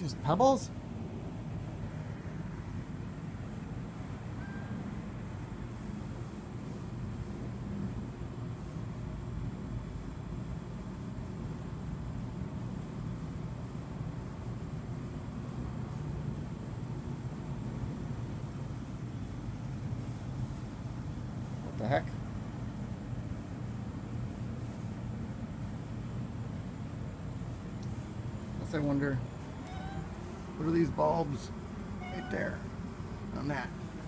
just pebbles? What the heck? I wonder, what are these bulbs right there on that?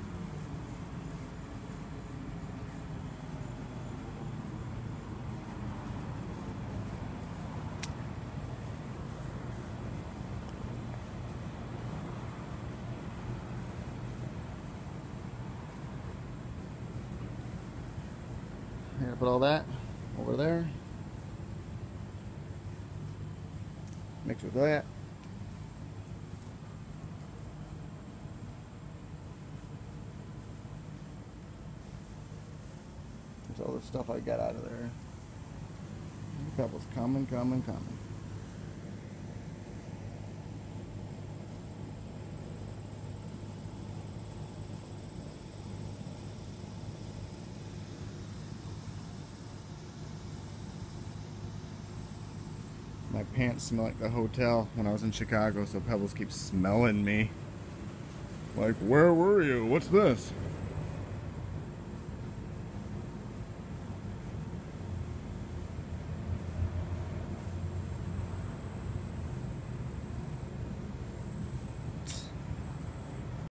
I'm gonna put all that over there. Mix with that. There's all the stuff I got out of there. Pebbles coming. My pants smell like the hotel when I was in Chicago, so Pebbles keeps smelling me. Like, where were you? What's this?